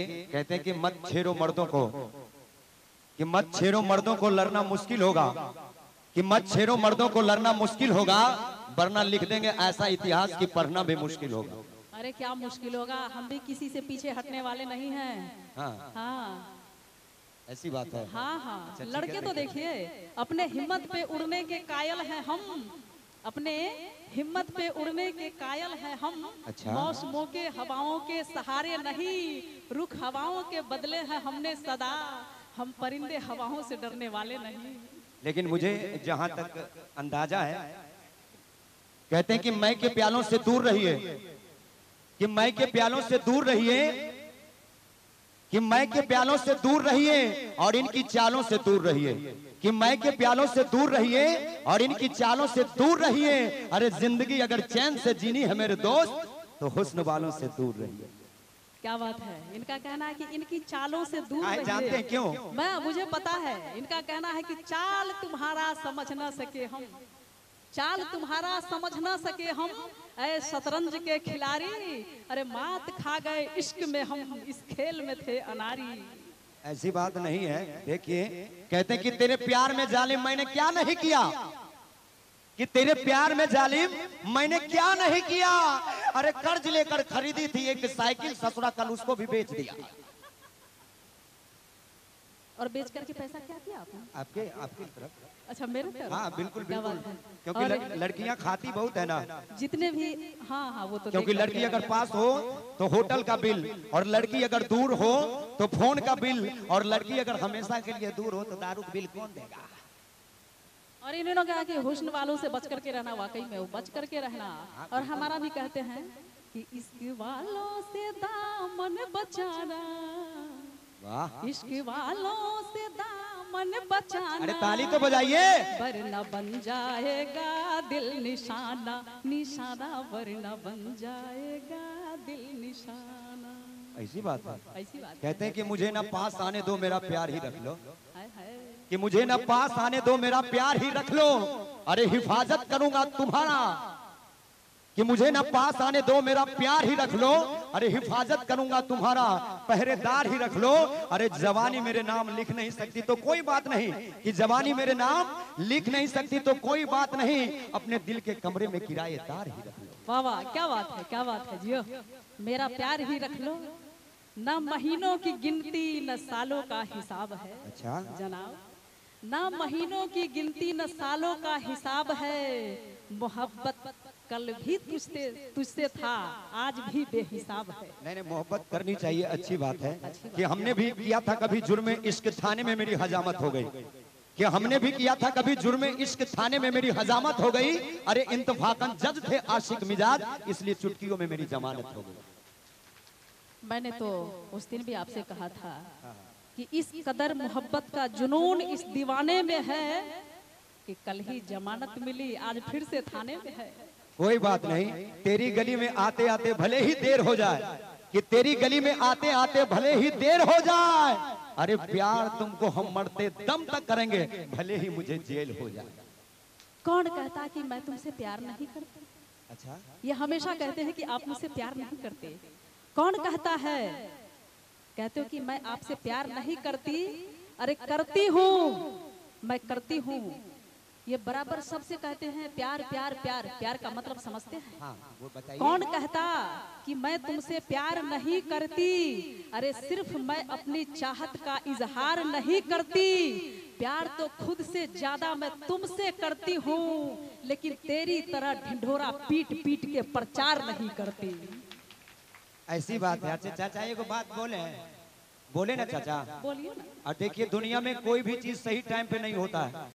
कहते हैं कि मत छेड़ो मर्दों को, कि मत छेड़ो मर्दों को लड़ना मुश्किल होगा, कि मत छेड़ो मर्दों को लड़ना मुश्किल होगा, वरना लिख देंगे ऐसा इतिहास कि पढ़ना भी मुश्किल होगा। अरे क्या मुश्किल होगा, हम भी किसी से पीछे हटने वाले नहीं हैं। हाँ हाँ ऐसी बात है। हाँ हाँ अच्छा, लड़के तो देखिए अपने हिम्मत पे उड़ने के कायल हैं हम, अपने हिम्मत पे उड़ने के कायल हैं हम। अच्छा। मौसमों के हवाओं के सहारे नहीं, रुख हवाओं के बदले हैं हमने सदा, हम परिंदे हवाओं से डरने वाले नहीं। लेकिन मुझे जहां तक अंदाजा है, कहते हैं कि मैं के प्यालों से दूर रहिए, कि मैं के प्यालों से दूर रहिए, कि मैं के प्यालों से दूर रहिए और इनकी चालों से दूर रहिए, कि मैं के प्यालों से दूर रहिए और इनकी चालों से दूर रहिए। अरे जिंदगी अगर चैन से जीनी है मेरे दोस्त, तो हुस्न वालों से दूर रहिए। क्या बात है, इनका कहना है कि इनकी चालों से दूर रहिए। जानते हैं क्यों? मुझे पता है, इनका कहना है कि चाल तुम्हारा समझ न सके हम, चाल तुम्हारा समझ न सके हम, ऐ शतरंज के खिलाड़ी, अरे मात खा गए इश्क में हम, इस खेल में थे अनारी। ऐसी बात नहीं है। देखिए कहते हैं कि तेरे प्यार में जालिम मैंने क्या नहीं किया, कि तेरे प्यार में जालिम मैंने क्या नहीं किया। अरे कर्ज लेकर खरीदी थी एक साइकिल, ससुरा कल उसको भी बेच दिया। और बेच करके पैसा क्या किया आपने? आपके आपकी तरफ? अच्छा मेरे तरफ? हाँ बिल्कुल बिल्कुल, क्योंकि क्योंकि लड़कियां खाती बहुत है ना, जितने भी। हाँ हाँ वो तो, क्योंकि लड़की अगर पास हो तो होटल का बिल, और लड़की अगर दूर हो तो फोन का बिल, और लड़की अगर हमेशा के लिए दूर हो तो दारू का बिल कौन देगा। और इन्होंने कहा कि हुस्न वालों से बच करके रहना, वाकई में वो बच करके रहना। और हमारा भी कहते हैं कि इश्क वालों से दामन बचाना, वाह, इश्क वालों से दामन बचाना। अरे ताली तो बजाइए। वरना बन जाएगा दिल निशाना, निशाना वरना बन जाएगा दिल निशाना। ऐसी बात है। ऐसी बात कहते हैं कि मुझे ना पास आने दो मेरा प्यार ही रख लो, है, है। कि मुझे ना पास आने दो मेरा प्यार ही रख लो, अरे हिफाजत करूंगा तुम्हारा, कि मुझे ना पास आने दो मेरा प्यार ही रख लो, अरे हिफाजत करूंगा तुम्हारा, पहरेदार ही रख लो। अरे जवानी मेरे नाम लिख नहीं सकती तो कोई बात नहीं, कि जवानी मेरे नाम लिख नहीं सकती तो कोई बात नहीं, अपने दिल के कमरे में किराएदार ही रख लो। वाह वाह क्या बात है, क्या बात है जियो, मेरा प्यार ही रख लो। न महीनों की गिनती न सालों का हिसाब है। अच्छा जनाब, न महीनों की गिनती न सालों का हिसाब है, मोहब्बत कल भी तुझसे था आज भी बेहिसाब है। नहीं नहीं, मोहब्बत करनी चाहिए, अच्छी बात है। कि हमने भी किया था कभी जुर्म इश्क, थाने में मेरी हजामत हो गई, कि हमने भी किया था कभी जुर्म इश्क, थाने में मेरी हजामत हो गई। अरे इंतफाकन जज थे आशिक मिजाज, इसलिए चुटकियों में मेरी जमानत हो गई। मैंने तो उस दिन भी आपसे कहा था कि इस कदर मोहब्बत का जुनून इस दीवाने में है कि कल ही जमानत मिली, आज फिर से थाने में है। कोई बात नहीं, तेरी गली में आते आते भले ही देर हो जाए, कि तेरी गली में आते आते भले ही देर हो जाए, अरे प्यार तुमको हम मरते दम तक करेंगे, भले ही मुझे जेल हो जाए। कौन कहता कि मैं तुमसे प्यार नहीं करती? अच्छा, ये हमेशा कहते हैं कि आप मुझसे प्यार नहीं करते। कौन कहता है? कहते हो कि मैं आपसे प्यार नहीं करती, अरे करती हूँ, मैं करती हूँ। ये बराबर सबसे कहते हैं प्यार प्यार प्यार, प्यार का मतलब समझते हैं? हाँ, वो बताइए। कौन कहता कि मैं तुमसे प्यार नहीं करती, अरे सिर्फ मैं अपनी चाहत का इजहार नहीं करती, प्यार तो खुद से ज्यादा मैं तुमसे करती हूँ, लेकिन तेरी तरह ढिंढोरा पीट पीट के प्रचार नहीं करती। ऐसी बात है। अच्छा चाचा एगो बात बोले ना चाचा, बोलिए ना। और देखिए दुनिया में कोई भी चीज सही टाइम पे नहीं होता है,